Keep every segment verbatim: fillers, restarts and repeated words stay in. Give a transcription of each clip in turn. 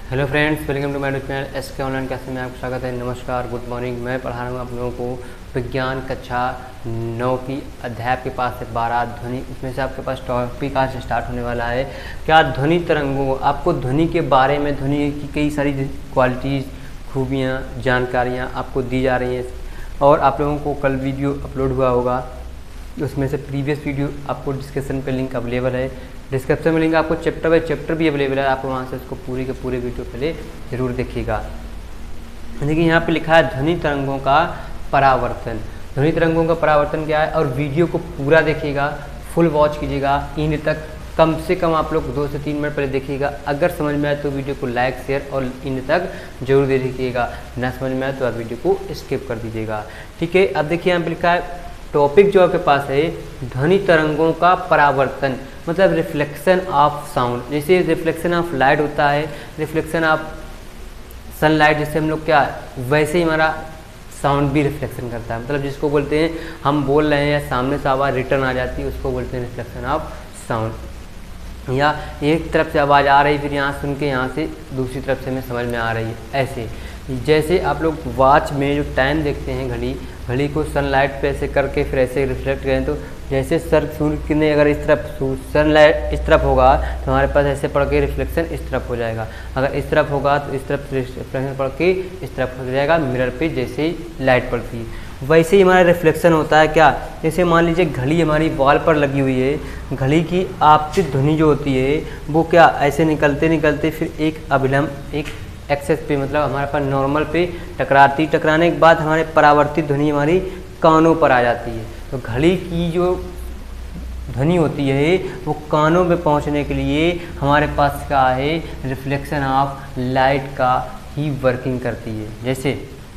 Hello friends, welcome to my YouTube channel S K online class में आपका स्वागत है। नमस्कार, गुड मॉर्निंग। मैं पढ़ा रहा हूँ आप लोगों को विज्ञान कक्षा नौ की अध्याय के पास से बारह ध्वनि। इसमें से आपके पास टॉपिक आज स्टार्ट होने वाला है क्या ध्वनि तरंगों। आपको ध्वनि के बारे में, ध्वनि की कई सारी क्वालिटीज़, खूबियाँ, जानकारियाँ आपको दी जा रही हैं। और आप लोगों को कल वीडियो अपलोड हुआ होगा, उसमें से प्रीवियस वीडियो आपको डिस्क्रिप्शन पे लिंक अवेलेबल है। डिस्क्रिप्शन में लिंक आपको चैप्टर बाय चैप्टर भी अवेलेबल है, आप वहाँ से उसको पूरे के पूरे वीडियो पहले ज़रूर देखिएगा। देखिए यहाँ पे लिखा है ध्वनि तरंगों का परावर्तन। ध्वनि तरंगों का परावर्तन क्या है, और वीडियो को पूरा देखिएगा, फुल वॉच कीजिएगा, इन तक कम से कम आप लोग दो से तीन मिनट पहले देखिएगा। अगर समझ में आए तो वीडियो को लाइक, शेयर और इन तक जरूर देखिएगा। ना समझ में आए तो आप वीडियो को स्किप कर दीजिएगा। ठीक है, अब देखिए यहाँ पे लिखा है टॉपिक जो आपके पास है ध्वनि तरंगों का परावर्तन, मतलब रिफ्लेक्शन ऑफ साउंड। जैसे रिफ्लेक्शन ऑफ लाइट होता है, रिफ्लेक्शन ऑफ सनलाइट, जैसे हम लोग क्या, वैसे ही हमारा साउंड भी रिफ्लेक्शन करता है। मतलब जिसको बोलते हैं, हम बोल रहे हैं या सामने से आवाज़ रिटर्न आ जाती है, उसको बोलते हैं रिफ्लेक्शन ऑफ साउंड। या एक तरफ से आवाज़ आ रही, फिर यहाँ सुन के यहाँ से दूसरी तरफ से हमें समझ में आ रही है। ऐसे जैसे आप लोग वॉच में जो टाइम देखते हैं, घड़ी घड़ी को सनलाइट पे ऐसे करके फिर ऐसे रिफ्लेक्ट करें, तो जैसे सर सूर्य की ने अगर इस तरफ सनलाइट इस तरफ होगा तो हमारे पास ऐसे पड़ के रिफ्लेक्शन इस तरफ हो जाएगा। अगर इस तरफ होगा तो इस तरफ रिफ्लेक्शन पड़ के इस तरफ हो जाएगा मिरर पे, जैसे ही लाइट पड़ती है वैसे ही हमारा रिफ्लेक्शन होता है। क्या, जैसे मान लीजिए घड़ी हमारी वॉल पर लगी हुई है, घड़ी की आपतित ध्वनि जो होती है वो क्या, ऐसे निकलते निकलते फिर एक अभिलंब, एक एक्सेस पे, मतलब हमारे पास नॉर्मल पे टकराती, टकराने के बाद हमारे परावर्तित ध्वनि हमारी कानों पर आ जाती है। तो घड़ी की जो ध्वनि होती है वो कानों में पहुंचने के लिए हमारे पास क्या है, रिफ्लेक्शन ऑफ लाइट का ही वर्किंग करती है। जैसे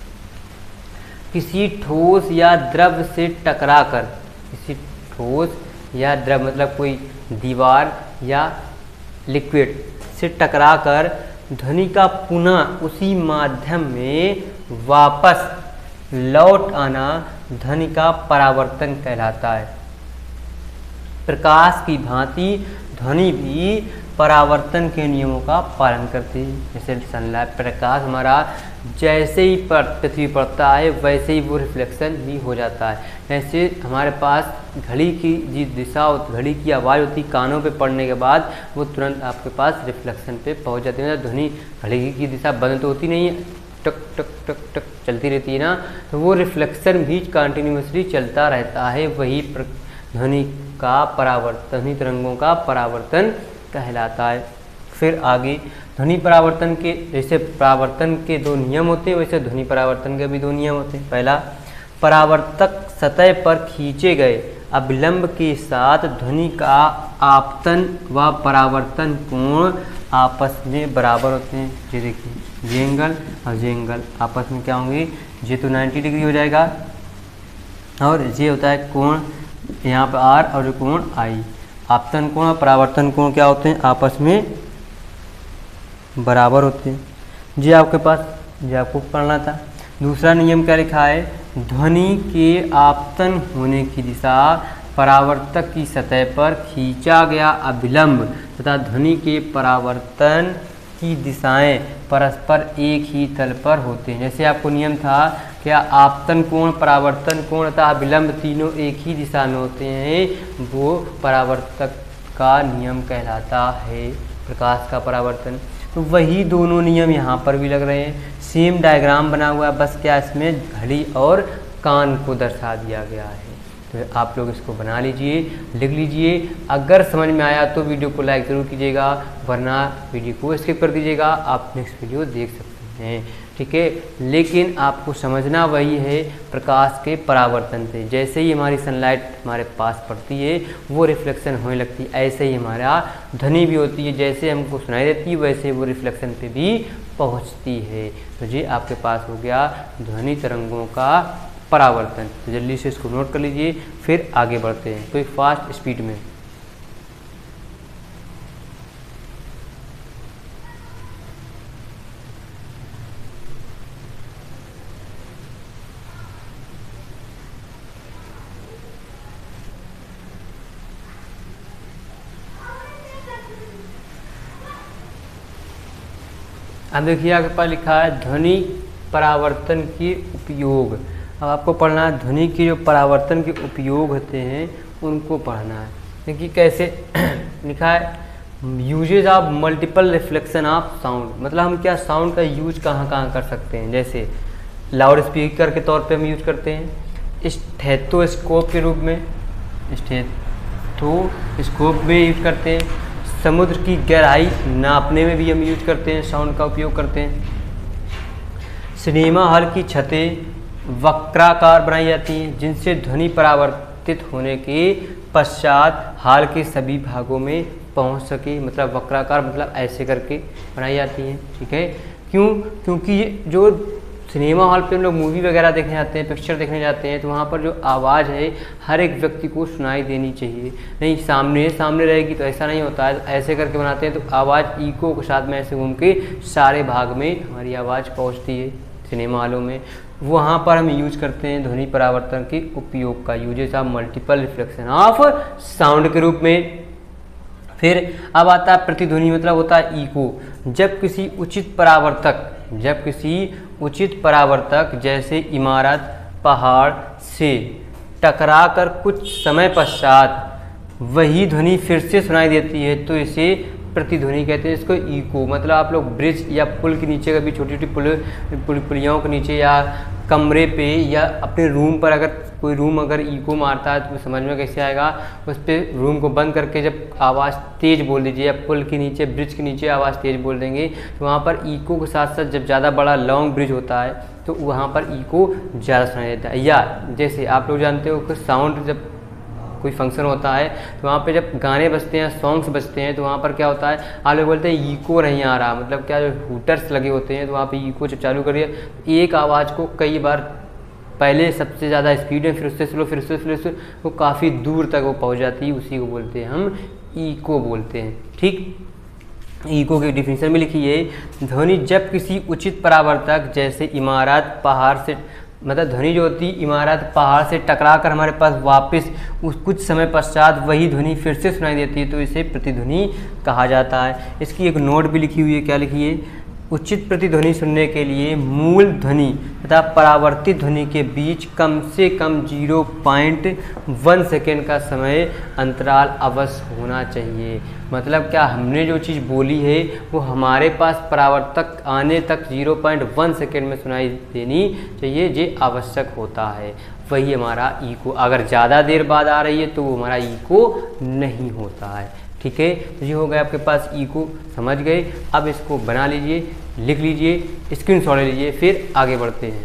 किसी ठोस या द्रव से टकराकर, किसी ठोस या द्रव मतलब कोई दीवार या लिक्विड से टकराकर ध्वनि का पुनः उसी माध्यम में वापस लौट आना ध्वनि का परावर्तन कहलाता है। प्रकाश की भांति ध्वनि भी परावर्तन के नियमों का पालन करती है। जैसे सनलाइट, प्रकाश हमारा जैसे ही पृथ्वी पड़ता है वैसे ही वो रिफ्लेक्शन भी हो जाता है। जैसे हमारे पास घड़ी की जी दिशा, घड़ी की आवाज़ होती कानों पे पड़ने के बाद वो तुरंत आपके पास रिफ्लेक्शन पे पहुंच जाती है। ध्वनि घड़ी की दिशा बंद तो होती नहीं है, टक टक टक टक चलती रहती है ना, तो वो रिफ्लेक्शन भी कंटिन्यूसली चलता रहता है। वही ध्वनि का परावर्तन, ध्वनि तरंगों का परावर्तन कहलाता है। फिर आगे ध्वनि परावर्तन के, जैसे परावर्तन के दो नियम होते हैं वैसे ध्वनि परावर्तन के भी दो नियम होते हैं। पहला, परावर्तक सतह पर खींचे गए अभिलंब के साथ ध्वनि का आपतन व परावर्तन कोण आपस में बराबर होते हैं। ये देखिए, ये एंगल और ये एंगल आपस में क्या होंगे, ये तो नब्बे डिग्री हो जाएगा, और ये होता है कोण यहाँ पर आर और जो कोण आई। आपतन कोण और परावर्तन कोण क्या होते हैं, आपस में बराबर होते हैं। जी आपके पास, जी आपको पढ़ना था। दूसरा नियम क्या लिखा है, ध्वनि के आपतन होने की दिशा परावर्तक की सतह पर खींचा गया अभिलंब तथा ध्वनि के परावर्तन की दिशाएं परस्पर एक ही तल पर होते हैं। जैसे आपको नियम था क्या, आपतन कोण, परावर्तन कोण तथा अभिलंब तीनों एक ही दिशा में होते हैं, वो परावर्तक का नियम कहलाता है, प्रकाश का परावर्तन। तो वही दोनों नियम यहाँ पर भी लग रहे हैं। सेम डायग्राम बना हुआ है, बस क्या इसमें घड़ी और कान को दर्शा दिया गया है। तो आप लोग इसको बना लीजिए, लिख लीजिए। अगर समझ में आया तो वीडियो को लाइक ज़रूर कीजिएगा, वरना वीडियो को स्किप कर दीजिएगा, आप नेक्स्ट वीडियो देख सकते हैं। ठीक है, लेकिन आपको समझना वही है प्रकाश के परावर्तन से। जैसे ही हमारी सनलाइट हमारे पास पड़ती है वो रिफ्लेक्शन होने लगती है, ऐसे ही हमारा ध्वनि भी होती है, जैसे हमको सुनाई देती है वैसे वो रिफ्लेक्शन पे भी पहुंचती है। तो ये आपके पास हो गया ध्वनि तरंगों का परावर्तन। तो जल्दी से इसको नोट कर लीजिए, फिर आगे बढ़ते हैं कोई फास्ट स्पीड में। अब देखिए आपके पास लिखा है ध्वनि परावर्तन के उपयोग। अब आपको पढ़ना है ध्वनि की जो परावर्तन के उपयोग होते हैं उनको पढ़ना है। देखिए कैसे लिखा है, uses of multiple reflection of sound, मतलब हम क्या साउंड का यूज कहाँ कहाँ कर सकते हैं। जैसे लाउड स्पीकर के तौर पे हम यूज करते हैं, स्टेथोस्कोप के रूप में, स्टेथोस्कोप में यूज करते हैं, समुद्र की गहराई नापने में भी हम यूज करते हैं, साउंड का उपयोग करते हैं। सिनेमा हॉल की छतें वक्राकार बनाई जाती हैं जिनसे ध्वनि परावर्तित होने के पश्चात हॉल के सभी भागों में पहुंच सके, मतलब वक्राकार मतलब ऐसे करके बनाई जाती हैं। ठीक है, क्यों? क्योंकि ये जो सिनेमा हॉल पे हम लोग मूवी वगैरह देखने जाते हैं, पिक्चर देखने जाते हैं, तो वहाँ पर जो आवाज़ है हर एक व्यक्ति को सुनाई देनी चाहिए। नहीं सामने सामने रहेगी तो ऐसा नहीं होता है, ऐसे करके बनाते हैं तो आवाज़ इको के साथ में ऐसे घूम के सारे भाग में हमारी आवाज़ पहुँचती है सिनेमा हॉलों में। वहाँ पर हम यूज करते हैं ध्वनि परावर्तन के उपयोग का, uses of multiple reflection of sound के रूप में। फिर अब आता है प्रतिध्वनि, मतलब होता है इको। जब किसी उचित परावर्तक जब किसी उचित परावर्तक जैसे इमारत पहाड़ से टकराकर कुछ समय पश्चात वही ध्वनि फिर से सुनाई देती है तो इसे प्रतिध्वनि कहते हैं। इसको इको, मतलब आप लोग ब्रिज या पुल के नीचे, कभी छोटी छोटी पुल पुल पुलियों के नीचे या कमरे पे या अपने रूम पर अगर कोई रूम अगर इको मारता है तो समझ में कैसे आएगा, उस पर रूम को बंद करके जब आवाज़ तेज़ बोल दीजिए या पुल के नीचे ब्रिज के नीचे आवाज़ तेज़ बोल देंगे तो वहाँ पर इको के साथ साथ जब ज़्यादा बड़ा लॉन्ग ब्रिज होता है तो वहाँ पर इको ज़्यादा सुनाई देता है। या जैसे आप लोग जानते हो कि साउंड जब कोई फंक्शन होता है तो वहाँ पे जब गाने बजते हैं, सॉन्ग्स बजते हैं तो वहाँ पर क्या होता है, आप लोग बोलते हैं इको नहीं आ रहा, मतलब क्या जो हूटर्स लगे होते हैं तो वहाँ पे इको जब चालू करिए एक आवाज़ को कई बार पहले सबसे ज़्यादा स्पीड में, फिर उससे स्लो, फिर उससे स्लो, फिर वो काफ़ी दूर तक वो पहुँच जाती है, उसी को बोलते हैं हम इको बोलते हैं। ठीक, इको की डिफिनीशन में लिखी है, ध्वनि जब किसी उचित परावर्तक जैसे इमारत पहाड़ से, मतलब ध्वनि जो होती है इमारत पहाड़ से टकरा कर हमारे पास वापस उस कुछ समय पश्चात वही ध्वनि फिर से सुनाई देती है तो इसे प्रतिध्वनि कहा जाता है। इसकी एक नोट भी लिखी हुई है, क्या लिखी है, उचित प्रतिध्वनि सुनने के लिए मूल ध्वनि तथा परावर्तित ध्वनि के बीच कम से कम ज़ीरो पॉइंट वन सेकेंड का समय अंतराल अवश्य होना चाहिए। मतलब क्या हमने जो चीज़ बोली है वो हमारे पास परावर्तक आने तक ज़ीरो पॉइंट वन सेकेंड में सुनाई देनी चाहिए, ये आवश्यक होता है। वही हमारा इको, अगर ज़्यादा देर बाद आ रही है तो वो हमारा इको नहीं होता है। ठीक है, तो ये हो गया आपके पास इको, समझ गए। अब इसको बना लीजिए, लिख लीजिए, स्क्रीनशॉट ले लीजिए, फिर आगे बढ़ते हैं।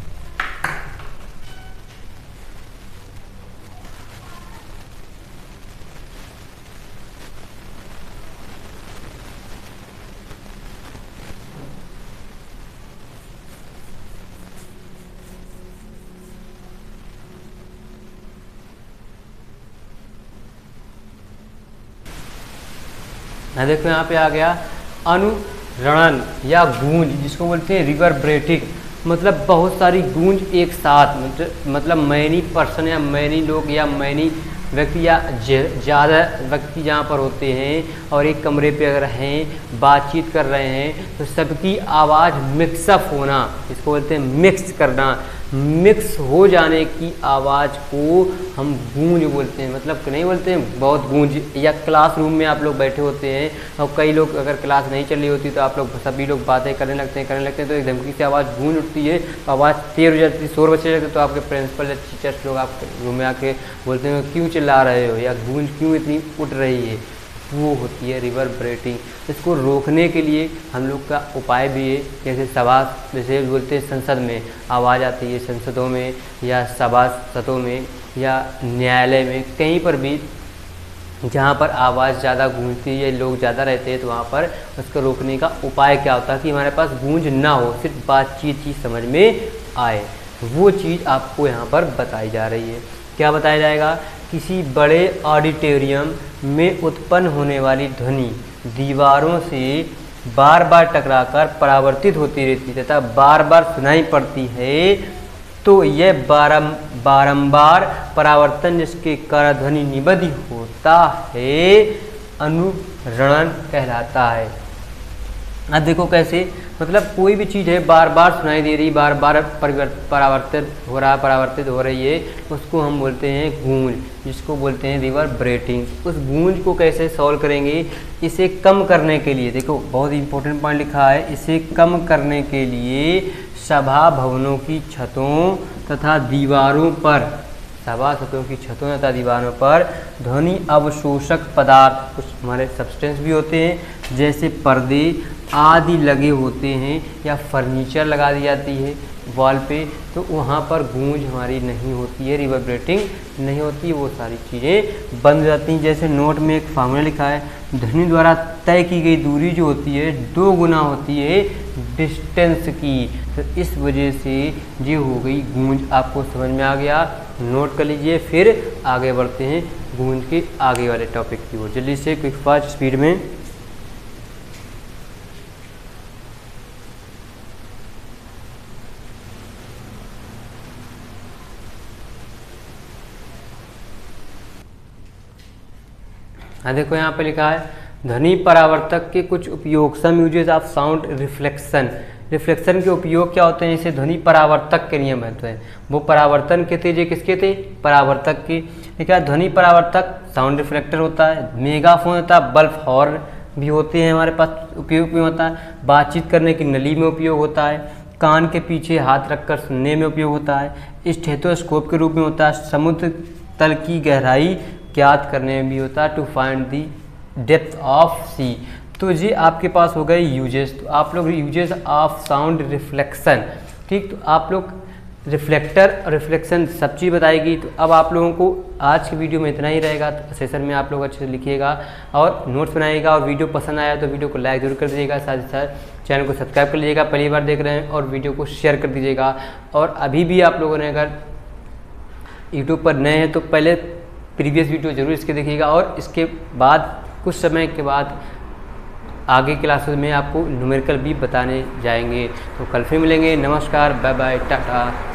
ना देखो यहाँ पे आ गया अनुरणन या गूंज, जिसको बोलते हैं रिवर्बरेटिंग, मतलब बहुत सारी गूंज एक साथ, मतलब मैनी पर्सन या मैनी लोग या मैनी व्यक्ति या ज़्यादा व्यक्ति जहाँ पर होते हैं और एक कमरे पे अगर हैं बातचीत कर रहे हैं तो सबकी आवाज़ मिक्सअप होना, इसको बोलते हैं मिक्स करना। मिक्स हो जाने की आवाज़ को हम गूंज बोलते हैं, मतलब नहीं बोलते हैं बहुत गूंज। या क्लासरूम में आप लोग बैठे होते हैं और कई लोग अगर क्लास नहीं चल रही होती तो आप लोग सभी लोग बातें करने लगते हैं करने लगते हैं तो एक धमकी से आवाज़ गूंज उठती है, तो आवाज़ तेज हो जाती है, शोर बचने लगता है, तो आपके प्रिंसिपल या टीचर्स लोग आपके रूम में आके बोलते हैं क्यों चिल्ला रहे हो या गूंज क्यों इतनी उठ रही है, वो होती है रिवर्बरेटिंग। इसको रोकने के लिए हम लोग का उपाय भी है, जैसे सभा, जैसे बोलते हैं संसद में आवाज़ आती है, संसदों में या सभासदों में या न्यायालय में, कहीं पर भी जहाँ पर आवाज़ ज़्यादा गूंजती है, लोग ज़्यादा रहते हैं, तो वहाँ पर उसको रोकने का उपाय क्या होता है कि हमारे पास गूंज ना हो, सिर्फ बातचीत ही समझ में आए। वो चीज़ आपको यहाँ पर बताई जा रही है। क्या बताया जाएगा, किसी बड़े ऑडिटोरियम में उत्पन्न होने वाली ध्वनि दीवारों से बार बार टकराकर परावर्तित होती रहती तथा बार बार सुनाई पड़ती है, तो यह बारम बारंबार परावर्तन जिसके कारण ध्वनि निबद्ध होता है अनुरणन कहलाता है। अब देखो कैसे, मतलब कोई भी चीज़ है बार बार सुनाई दे रही, बार बार परिवर्त परावर्तित हो रहा परावर्तित हो रही है, उसको हम बोलते हैं गूंज, जिसको बोलते हैं रिवर्बरेटिंग। उस गूंज को कैसे सॉल्व करेंगे, इसे कम करने के लिए, देखो बहुत इंपॉर्टेंट पॉइंट लिखा है, इसे कम करने के लिए सभा भवनों की छतों तथा दीवारों पर, सभा छतों की छतों तथा दीवारों पर ध्वनि अवशोषक पदार्थ, कुछ हमारे सब्सटेंस भी होते हैं जैसे पर्दे आदि लगे होते हैं, या फर्नीचर लगा दी जाती है वॉल पे, तो वहाँ पर गूंज हमारी नहीं होती है, रिवर्बरेटिंग नहीं होती है, वो सारी चीज़ें बंद हो जाती हैं। जैसे नोट में एक फार्मूला लिखा है, ध्वनि द्वारा तय की गई दूरी जो होती है दो गुना होती है डिस्टेंस की, तो इस वजह से ये हो गई गूंज। आपको समझ में आ गया, नोट कर लीजिए, फिर आगे बढ़ते हैं गूंज के आगे वाले टॉपिक की ओर। जल्दी से क्विक फास्ट स्पीड में। हाँ देखो यहाँ पे लिखा है ध्वनि परावर्तक के कुछ उपयोग, some uses of sound reflection. Reflection के उपयोग क्या होते हैं, इसे ध्वनि परावर्तक के लिए महत्व है। वो परावर्तन के थे, जो किसके थे, परावर्तक के। लिखा है ध्वनि परावर्तक साउंड रिफ्लेक्टर होता है, मेगाफोन होता है, बल्ब हॉर्न भी होते हैं हमारे पास, उपयोग में होता है, बातचीत करने की नली में उपयोग होता है, कान के पीछे हाथ रखकर सुनने में उपयोग होता है, स्टेथोस्कोप के रूप में होता है, समुद्र तल की गहराई ज्ञात करने में भी होता है, to find the depth of sea. तो ये आपके पास हो गए यूजेस। तो आप लोग यूजेस ऑफ साउंड रिफ्लेक्शन, ठीक, तो आप लोग रिफ्लेक्टर और रिफ्लेक्शन सब चीज़ बताएगी। तो अब आप लोगों को आज की वीडियो में इतना ही रहेगा। तो सेशन में आप लोग अच्छे से लिखिएगा और नोट्स बनाइएगा, और वीडियो पसंद आया तो वीडियो को लाइक जरूर कर दीजिएगा, साथ ही साथ चैनल को सब्सक्राइब कर लीजिएगा पहली बार देख रहे हैं, और वीडियो को शेयर कर दीजिएगा। और अभी भी आप लोगों ने अगर यूट्यूब पर नए हैं तो पहले प्रीवियस वीडियो जरूर इसके देखिएगा, और इसके बाद कुछ समय के बाद आगे क्लासेस में आपको न्यूमेरिकल भी बताने जाएंगे। तो कल फिर मिलेंगे। नमस्कार, बाय बाय, टाटा।